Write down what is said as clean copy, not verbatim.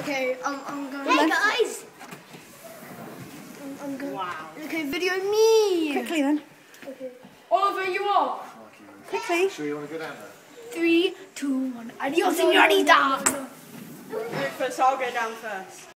Okay, I'm going. Hey guys! I'm going. Wow. Okay, video me. Quickly then. Okay. Oliver, you are. Quickly. Sure you want to go down there? 3, 2, 1. Adios, señorita. First, I'll go down first.